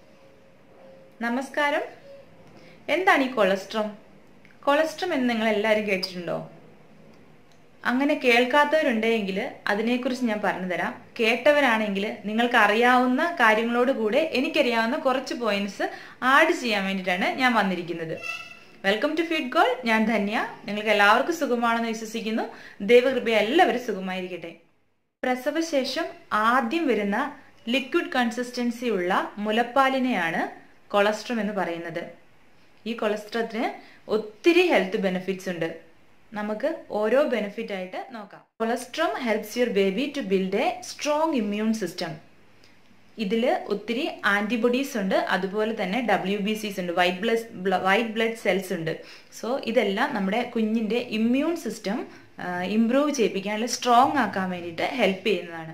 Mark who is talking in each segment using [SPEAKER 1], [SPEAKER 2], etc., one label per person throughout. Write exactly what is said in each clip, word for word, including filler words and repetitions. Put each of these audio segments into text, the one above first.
[SPEAKER 1] നമസ്കാരം. എന്താണ് ഈ കൊളസ്ട്രോം? കൊളസ്ട്രോം എന്ന് നിങ്ങൾ എല്ലാവരും കേട്ടിട്ടുണ്ടോ? അങ്ങനെ കേൾക്കാത്തവരുണ്ടെങ്കിൽ അതിനെക്കുറിച്ച് ഞാൻ പറഞ്ഞു തരാം. കേട്ടവരാണെങ്കിൽ നിങ്ങൾക്ക് അറിയാവുന്ന കാര്യങ്ങളോട് കൂടെ എനിക്കറിയാവുന്ന കുറച്ച് പോയിന്റ്സ് ആഡ് ചെയ്യാൻ വേണ്ടിയിട്ടാണ് ഞാൻ വന്നിരിക്കുന്നത്. Welcome to feed goal. ഞാൻ ധന്യ. നിങ്ങൾക്ക് എല്ലാവർക്കും സുഖമാണെന്ന് വിശ്വസിക്കുന്നു. ദൈവകൃപ എല്ലാവരും സുഖമായിരിക്കട്ടെ. പ്രസവശേഷം ആദ്യം വരുന്ന ലിക്വിഡ് കൺസിസ്റ്റൻസി ഉള്ള മുലപ്പാലിനെയാണ് കൊളസ്ട്രോം എന്ന് പറയുന്നത്. ഈ കൊളസ്ട്രോത്തിന് ഒത്തിരി ഹെൽത്ത് ബെനിഫിറ്റ്സ് ഉണ്ട്. നമുക്ക് ഓരോ ബെനിഫിറ്റ് ആയിട്ട് നോക്കാം. Colostrum helps your baby to build a strong immune system. ഇതിൽ ഒത്തിരി ആൻറ്റിബോഡീസ് ഉണ്ട്, അതുപോലെ തന്നെ ഡബ്ല്യു ബി സീസ് ഉണ്ട്, white blood white blood cells ഉണ്ട്. സോ ഇതെല്ലാം നമ്മുടെ കുഞ്ഞിൻ്റെ ഇമ്മ്യൂൺ സിസ്റ്റം ഇംപ്രൂവ് ചെയ്യിപ്പിക്കാൻ അല്ലെങ്കിൽ സ്ട്രോങ് ആക്കാൻ വേണ്ടിയിട്ട് ഹെൽപ്പ് ചെയ്യുന്നതാണ്.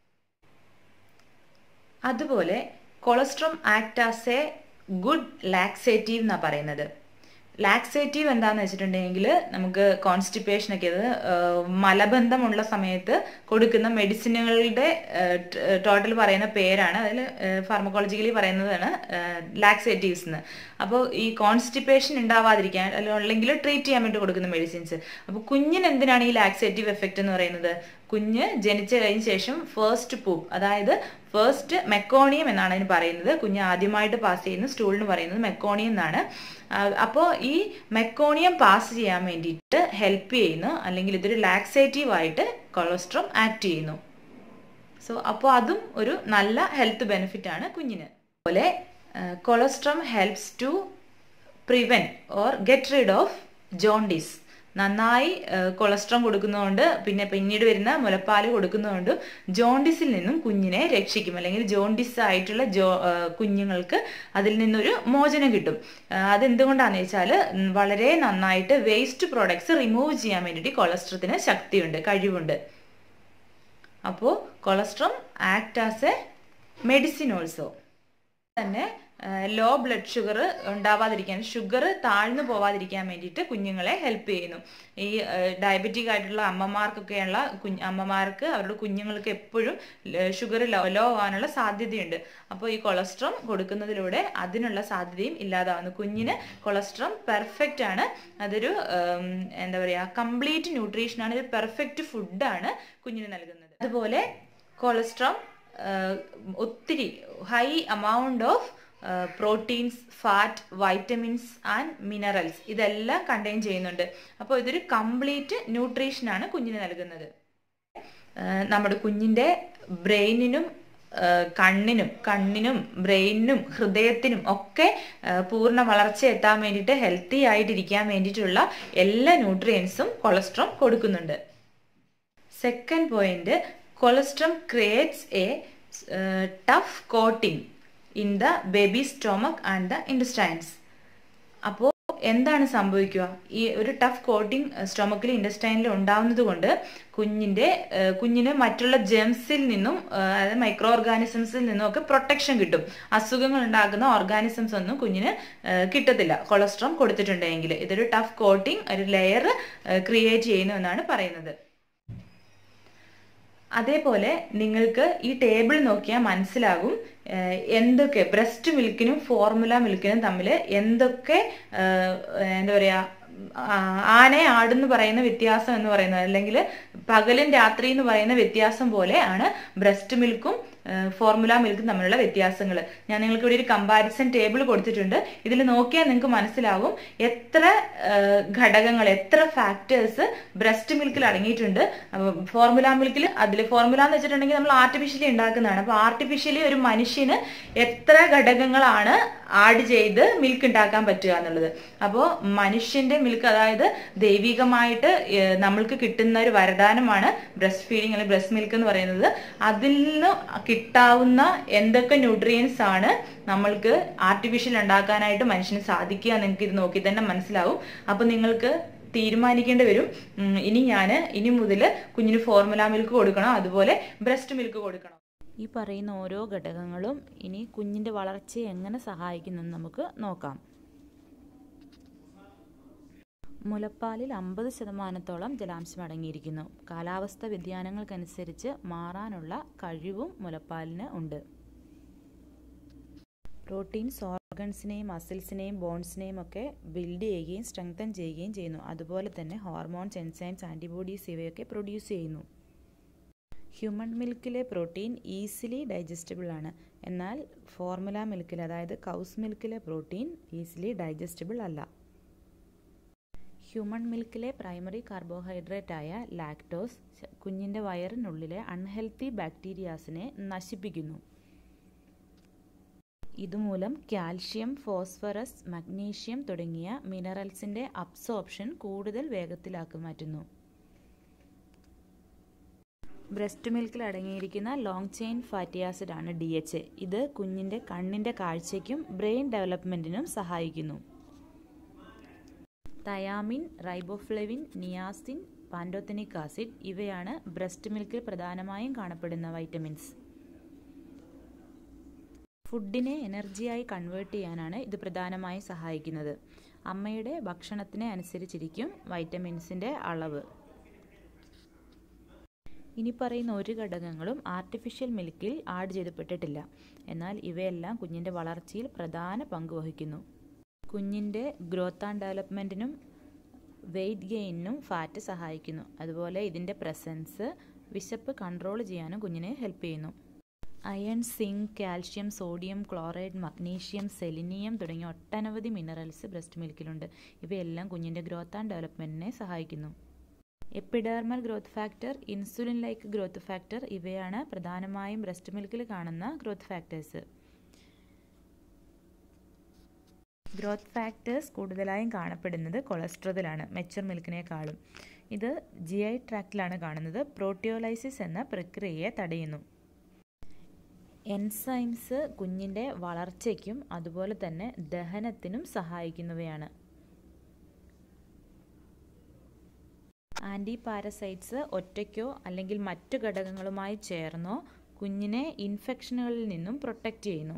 [SPEAKER 1] അതുപോലെ colostrum act as a good laxative എന്നാണ് പറയുന്നത്. ലാക്സേറ്റീവ് എന്താണെന്ന് വെച്ചിട്ടുണ്ടെങ്കിൽ നമുക്ക് കോൺസ്റ്റിപ്പേഷനൊക്കെ അത് മലബന്ധമുള്ള സമയത്ത് കൊടുക്കുന്ന മെഡിസിനുകളുടെ ടോട്ടൽ പറയുന്ന പേരാണ്. അതിൽ ഫാർമക്കോളജിക്കലി പറയുന്നതാണ് ലാക്സേറ്റീവ്സ് എന്ന്. അപ്പോൾ ഈ കോൺസ്റ്റിപ്പേഷൻ ഉണ്ടാവാതിരിക്കാൻ അല്ലെങ്കിൽ ട്രീറ്റ് ചെയ്യാൻ വേണ്ടി കൊടുക്കുന്ന മെഡിസിൻസ്. അപ്പോൾ കുഞ്ഞിന് എന്തിനാണ് ഈ ലാക്സേറ്റീവ് എഫക്റ്റ് എന്ന് പറയുന്നത്? കുഞ്ഞ് ജനിച്ചു കഴിഞ്ഞ ശേഷം ഫസ്റ്റ് പൂപ്പ്, അതായത് ഫസ്റ്റ് മെക്കോണിയം എന്നാണ് അതിന് പറയുന്നത്. കുഞ്ഞ് ആദ്യമായിട്ട് പാസ് ചെയ്യുന്ന സ്റ്റൂളിന് പറയുന്നത് മെക്കോണിയം എന്നാണ്. അപ്പോൾ ഈ മെക്കോണിയം പാസ് ചെയ്യാൻ വേണ്ടിയിട്ട് ഹെൽപ്പ് ചെയ്യുന്നു, അല്ലെങ്കിൽ ഇതൊരു ലാക്സേറ്റീവ് ആയിട്ട് കൊളസ്ട്രോം ആക്ട് ചെയ്യുന്നു. സോ അപ്പോൾ അതും ഒരു നല്ല ഹെൽത്ത് ബെനിഫിറ്റ് ആണ് കുഞ്ഞിന്. അതുപോലെ colostrum helps to prevent or get rid of jaundice. നന്നായി കൊളസ്ട്രോം കൊടുക്കുന്നതുകൊണ്ട്, പിന്നെ പിന്നീട് വരുന്ന മുലപ്പാൽ കൊടുക്കുന്നതുകൊണ്ട് ജോണ്ടിസിൽ നിന്നും കുഞ്ഞിനെ രക്ഷിക്കും, അല്ലെങ്കിൽ ജോണ്ടിസ് ആയിട്ടുള്ള ജോ കുഞ്ഞുങ്ങൾക്ക് അതിൽ നിന്നൊരു മോചനം കിട്ടും. അതെന്തുകൊണ്ടാണെന്ന് വെച്ചാൽ വളരെ നന്നായിട്ട് വേസ്റ്റ് പ്രോഡക്ട്സ് റിമൂവ് ചെയ്യാൻ വേണ്ടിയിട്ട് കൊളസ്ട്രോത്തിന് ശക്തിയുണ്ട്, കഴിവുണ്ട്. അപ്പോൾ colostrum act as a medicine also. തന്നെ ലോ ബ്ലഡ് ഷുഗർ ഉണ്ടാവാതിരിക്കാൻ, ഷുഗർ താഴ്ന്നു പോവാതിരിക്കാൻ വേണ്ടിയിട്ട് കുഞ്ഞുങ്ങളെ ഹെൽപ്പ് ചെയ്യുന്നു. ഈ ഡയബറ്റിക് ആയിട്ടുള്ള അമ്മമാർക്കൊക്കെയുള്ള കുഞ്ഞ് അമ്മമാർക്ക് അവരുടെ കുഞ്ഞുങ്ങൾക്ക് എപ്പോഴും ഷുഗർ ലോ ലോ ആവാനുള്ള സാധ്യതയുണ്ട്. അപ്പോൾ ഈ കൊളസ്ട്രോം കൊടുക്കുന്നതിലൂടെ അതിനുള്ള സാധ്യതയും ഇല്ലാതാവുന്നു. കുഞ്ഞിന് കൊളസ്ട്രോം പെർഫെക്റ്റ് ആണ്. അതൊരു എന്താ പറയുക, കംപ്ലീറ്റ് ന്യൂട്രീഷനാണ്. ഒരു പെർഫെക്റ്റ് ഫുഡാണ് കുഞ്ഞിന് നൽകുന്നത്. അതുപോലെ കൊളസ്ട്രോം ഒത്തിരി high amount of proteins, fat, vitamins and minerals ഇതെല്ലാം കണ്ടെയ്ൻ ചെയ്യുന്നുണ്ട്. അപ്പോൾ ഇതൊരു കംപ്ലീറ്റ് ന്യൂട്രീഷനാണ് കുഞ്ഞിന് നൽകുന്നത്. നമ്മുടെ കുഞ്ഞിൻ്റെ ബ്രെയിനിനും കണ്ണിനും കണ്ണിനും ബ്രെയിനിനും ഹൃദയത്തിനും ഒക്കെ പൂർണ്ണ വളർച്ച എത്താൻ വേണ്ടിയിട്ട്, ഹെൽത്തി ആയിട്ടിരിക്കാൻ വേണ്ടിയിട്ടുള്ള എല്ലാ ന്യൂട്രിയൻസും കൊളസ്ട്രോം കൊടുക്കുന്നുണ്ട്. Second point, colostrum creates a tough coating in the baby stomach and the intestines. അപ്പോൾ എന്താണ് സംഭവിക്കുക? ഈ ഒരു ടഫ് കോട്ടിംഗ് സ്റ്റൊമക്കിലും ഇൻറ്റസ്റ്റൈനിലും ഉണ്ടാവുന്നത് കൊണ്ട് കുഞ്ഞിൻ്റെ കുഞ്ഞിന് മറ്റുള്ള ജെംസിൽ നിന്നും, അതായത് മൈക്രോ ഓർഗാനിസംസിൽ നിന്നും ഒക്കെ പ്രൊട്ടക്ഷൻ കിട്ടും. അസുഖങ്ങൾ ഉണ്ടാക്കുന്ന ഓർഗാനിസംസ് ഒന്നും കുഞ്ഞിന് കിട്ടത്തില്ല കൊളസ്ട്രോം കൊടുത്തിട്ടുണ്ടെങ്കിൽ. ഇതൊരു ടഫ് കോട്ടിംഗ്, ഒരു ലെയർ ക്രിയേറ്റ് ചെയ്യുന്നു എന്നാണ് പറയുന്നത്. അതേപോലെ നിങ്ങൾക്ക് ഈ ടേബിൾ നോക്കിയാൽ മനസ്സിലാകും എന്തൊക്കെ ബ്രസ്റ്റ് മിൽക്കിനും ഫോർമുല മിൽക്കിനും തമ്മിൽ എന്തൊക്കെ എന്താ പറയുക, ആനെ ആടെന്ന് പറയുന്ന വ്യത്യാസം എന്ന് പറയുന്നത്, അല്ലെങ്കിൽ പകലും രാത്രി എന്ന് പറയുന്ന വ്യത്യാസം പോലെ ആണ് ബ്രസ്റ്റ് മിൽക്കും ഫോർമുല മിൽക്കും തമ്മിലുള്ള വ്യത്യാസങ്ങൾ. ഞാൻ നിങ്ങൾക്ക് ഇവിടെ ഒരു കമ്പാരിസൺ ടേബിൾ കൊടുത്തിട്ടുണ്ട്. ഇതിൽ നോക്കിയാൽ നിങ്ങൾക്ക് മനസ്സിലാവും എത്ര ഘടകങ്ങൾ, എത്ര ഫാക്ടേഴ്സ് ബ്രസ്റ്റ് മിൽക്കിൽ അടങ്ങിയിട്ടുണ്ട്. ഫോർമുല മിൽക്കിൽ, അതിൽ ഫോർമുല എന്ന് വെച്ചിട്ടുണ്ടെങ്കിൽ നമ്മൾ ആർട്ടിഫിഷ്യലി ഉണ്ടാക്കുന്നതാണ്. അപ്പോൾ ആർട്ടിഫിഷ്യലി ഒരു മനുഷ്യന് എത്ര ഘടകങ്ങളാണ് ആഡ് ചെയ്ത് മിൽക്ക് ഉണ്ടാക്കാൻ പറ്റുക എന്നുള്ളത്. അപ്പോൾ മനുഷ്യന്റെ മിൽക്ക്, അതായത് ദൈവികമായിട്ട് നമ്മൾക്ക് കിട്ടുന്ന ഒരു വരദാനമാണ് ബ്രസ്റ്റ് ഫീഡിങ് അല്ലെങ്കിൽ ബ്രസ്റ്റ് മിൽക്ക് എന്ന് പറയുന്നത്. അതിൽ നിന്ന് കിട്ടാവുന്ന എന്തൊക്കെ ന്യൂട്രിയൻസ് ആണ് നമ്മൾക്ക് ആർട്ടിഫിഷ്യൽ ഉണ്ടാക്കാനായിട്ട് മനുഷ്യന് സാധിക്കുക, നിങ്ങൾക്ക് ഇത് നോക്കി തന്നെ മനസ്സിലാവും. അപ്പൊ നിങ്ങൾക്ക് തീരുമാനിക്കേണ്ടി വരും, ഇനി ഞാൻ ഇനി മുതൽ കുഞ്ഞിന് ഫോർമുല മിൽക്ക് കൊടുക്കണോ അതുപോലെ ബ്രസ്റ്റ് മിൽക്ക് കൊടുക്കണോ.
[SPEAKER 2] ഈ പറയുന്ന ഓരോ ഘടകങ്ങളും ഇനി കുഞ്ഞിൻ്റെ വളർച്ചയെ എങ്ങനെ സഹായിക്കുന്നെന്ന് നമുക്ക് നോക്കാം. മുലപ്പാലിൽ അമ്പത് ശതമാനത്തോളം ജലാംശം അടങ്ങിയിരിക്കുന്നു. കാലാവസ്ഥ വ്യതിയാനങ്ങൾക്കനുസരിച്ച് മാറാനുള്ള കഴിവും മുലപ്പാലിന് ഉണ്ട്. പ്രോട്ടീൻസ് ഓർഗൻസിനെയും മസിൽസിനെയും ബോൺസിനെയും ഒക്കെ ബിൽഡ് ചെയ്യുകയും സ്ട്രെങ്തൻ ചെയ്യുകയും ചെയ്യുന്നു. അതുപോലെ തന്നെ ഹോർമോൺസ്, എൻസൈംസ്, ആൻറ്റിബോഡീസ് ഇവയൊക്കെ പ്രൊഡ്യൂസ് ചെയ്യുന്നു. ഹ്യൂമൻ മിൽക്കിലെ പ്രോട്ടീൻ ഈസിലി ഡൈജസ്റ്റബിൾ ആണ്. എന്നാൽ ഫോർമുല മിൽക്കിൽ, അതായത് കൗസ് മിൽക്കിലെ പ്രോട്ടീൻ ഈസിലി ഡൈജസ്റ്റബിൾ അല്ല. ഹ്യൂമൻ മിൽക്കിലെ പ്രൈമറി കാർബോഹൈഡ്രേറ്റ് ആയ ലാക്ടോസ് കുഞ്ഞിൻ്റെ വയറിനുള്ളിലെ അൺഹെൽത്തി ബാക്ടീരിയാസിനെ നശിപ്പിക്കുന്നു. ഇതുമൂലം കാൽഷ്യം, ഫോസ്ഫറസ്, മഗ്നീഷ്യം തുടങ്ങിയ മിനറൽസിൻ്റെ അബ്സോർപ്ഷൻ കൂടുതൽ വേഗത്തിലാക്കി മാറ്റുന്നു. ബ്രസ്റ്റ് മിൽക്കിൽ അടങ്ങിയിരിക്കുന്ന ലോങ് ചെയിൻ ഫാറ്റി ആസിഡ് ആണ് ഡി എച്ച് എ. ഇത് കുഞ്ഞിൻ്റെ കണ്ണിൻ്റെ കാഴ്ചയ്ക്കും ബ്രെയിൻ ഡെവലപ്മെൻറ്റിനും സഹായിക്കുന്നു. Thiamine, riboflavin, niacin, pantothenic acid ഇവയാണ് ബ്രസ്റ്റ് മിൽക്കിൽ പ്രധാനമായും കാണപ്പെടുന്ന വൈറ്റമിൻസ്. ഫുഡിനെ എനർജിയായി കൺവേർട്ട് ചെയ്യാനാണ് ഇത് പ്രധാനമായും സഹായിക്കുന്നത്. അമ്മയുടെ ഭക്ഷണത്തിനെ അനുസരിച്ചിരിക്കും വൈറ്റമിൻസിൻ്റെ അളവ്. ഇനി പറയുന്ന ഒരു ഘടകങ്ങളും ആർട്ടിഫിഷ്യൽ മിൽക്കിൽ ആഡ് ചെയ്യപ്പെട്ടിട്ടില്ല. എന്നാൽ ഇവയെല്ലാം കുഞ്ഞിൻ്റെ വളർച്ചയിൽ പ്രധാന പങ്ക് വഹിക്കുന്നു. കുഞ്ഞിൻ്റെ ഗ്രോത്ത് ആൻഡ് ഡെവലപ്മെൻറ്റിനും വെയ്റ്റ് ഗെയിനിനും ഫാറ്റ് സഹായിക്കുന്നു. അതുപോലെ ഇതിൻ്റെ പ്രസൻസ് വിശപ്പ് കൺട്രോൾ ചെയ്യാനും കുഞ്ഞിനെ ഹെൽപ്പ് ചെയ്യുന്നു. Iron, zinc, calcium, sodium, chloride, magnesium, selenium തുടങ്ങിയ ഒട്ടനവധി മിനറൽസ് ബ്രസ്റ്റ് മിൽക്കിലുണ്ട്. ഇവയെല്ലാം കുഞ്ഞിൻ്റെ ഗ്രോത്ത് ആൻഡ് ഡെവലപ്മെൻറ്റിനെ സഹായിക്കുന്നു. Epidermal growth factor, insulin like growth factor ഇവയാണ് പ്രധാനമായും ബ്രസ്റ്റ് മിൽക്കിൽ കാണുന്ന ഗ്രോത്ത് ഫാക്ടേഴ്സ്. ഗ്രോത്ത് ഫാക്ടേഴ്സ് കൂടുതലായും കാണപ്പെടുന്നത് കൊളസ്ട്രോളിലാണ്, മെച്ചർ മിൽക്കിനേക്കാളും. ഇത് ജി ഐ ട്രാക്റ്റിലാണ് കാണുന്നത്. പ്രോട്ടിയോലൈസിസ് എന്ന പ്രക്രിയയെ തടയുന്നു. എൻസൈംസ് കുഞ്ഞിൻ്റെ വളർച്ചയ്ക്കും അതുപോലെ തന്നെ ദഹനത്തിനും സഹായിക്കുന്നവയാണ്. ആൻറ്റി പാരസൈറ്റ്സ് ഒറ്റയ്ക്കോ അല്ലെങ്കിൽ മറ്റു ഘടകങ്ങളുമായി ചേർന്നോ കുഞ്ഞിനെ ഇൻഫെക്ഷനുകളിൽ നിന്നും പ്രൊട്ടക്റ്റ് ചെയ്യുന്നു.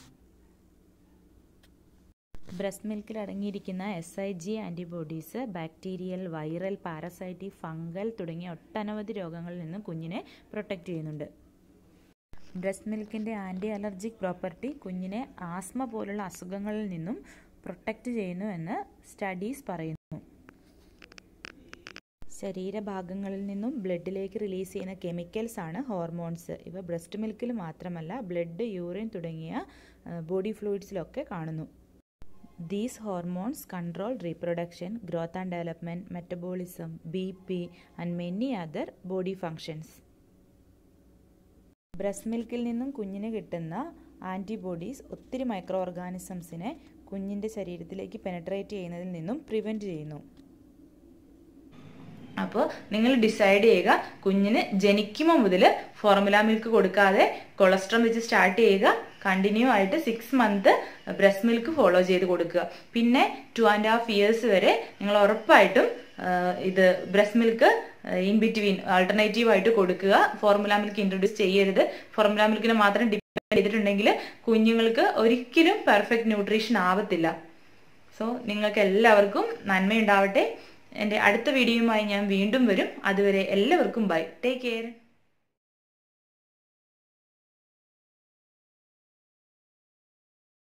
[SPEAKER 2] ബ്രസ്റ്റ് മിൽക്കിൽ അടങ്ങിയിരിക്കുന്ന S I G antibodies bacterial, viral, parasitic, fungal തുടങ്ങിയ ഒട്ടനവധി രോഗങ്ങളിൽ നിന്നും കുഞ്ഞിനെ പ്രൊട്ടക്റ്റ് ചെയ്യുന്നുണ്ട്. ബ്രസ്റ്റ് മിൽക്കിൻ്റെ ആൻറ്റി അലർജിക് പ്രോപ്പർട്ടി കുഞ്ഞിനെ ആസ്മ പോലുള്ള അസുഖങ്ങളിൽ നിന്നും പ്രൊട്ടക്റ്റ് ചെയ്യുന്നു എന്ന് സ്റ്റഡീസ് പറയുന്നു. ശരീരഭാഗങ്ങളിൽ നിന്നും ബ്ലഡിലേക്ക് റിലീസ് ചെയ്യുന്ന കെമിക്കൽസ് ആണ് ഹോർമോൺസ്. ഇവ ബ്രസ്റ്റ് മിൽക്കിൽ മാത്രമല്ല ബ്ലഡ്, യൂറിൻ തുടങ്ങിയ ബോഡി ഫ്ലൂയിഡ്സിലൊക്കെ കാണുന്നു. These hormones control reproduction, growth and development, metabolism, B P and many other body functions. Breast മിൽക്കിൽ നിന്നും കുഞ്ഞിന് കിട്ടുന്ന ആൻറ്റിബോഡീസ് ഒത്തിരി മൈക്രോ ഓർഗാനിസംസിനെ കുഞ്ഞിൻ്റെ ശരീരത്തിലേക്ക് പെനട്രേറ്റ് ചെയ്യുന്നതിൽ നിന്നും പ്രിവെൻറ്റ് ചെയ്യുന്നു.
[SPEAKER 1] അപ്പോൾ നിങ്ങൾ ഡിസൈഡ് ചെയ്യുക, കുഞ്ഞിന് ജനിക്കുമ്പോൾ മുതൽ ഫോർമുല മിൽക്ക് കൊടുക്കാതെ കൊളസ്ട്രോൾ വെച്ച് സ്റ്റാർട്ട് ചെയ്യുക. കണ്ടിന്യൂ ആയിട്ട് six month breast milk follow ചെയ്ത് കൊടുക്കുക. പിന്നെ ടു ആൻഡ് ഹാഫ് ഇയേഴ്സ് വരെ നിങ്ങൾ ഉറപ്പായിട്ടും ഇത് breast milk in between alternative ആയിട്ട് കൊടുക്കുക. ഫോർമുല മിൽക്ക് ഇൻട്രൊഡ്യൂസ് ചെയ്യരുത്. ഫോർമുല മിൽക്കിനെ മാത്രം ഡിപ്പെൻഡ് ചെയ്തിട്ടുണ്ടെങ്കിൽ കുഞ്ഞുങ്ങൾക്ക് ഒരിക്കലും പെർഫെക്റ്റ് ന്യൂട്രീഷൻ ആവത്തില്ല. സോ നിങ്ങൾക്ക് എല്ലാവർക്കും നന്മയുണ്ടാവട്ടെ. എൻ്റെ അടുത്ത വീഡിയോയുമായി ഞാൻ വീണ്ടും വരും. അതുവരെ എല്ലാവർക്കും ബൈ. Take care.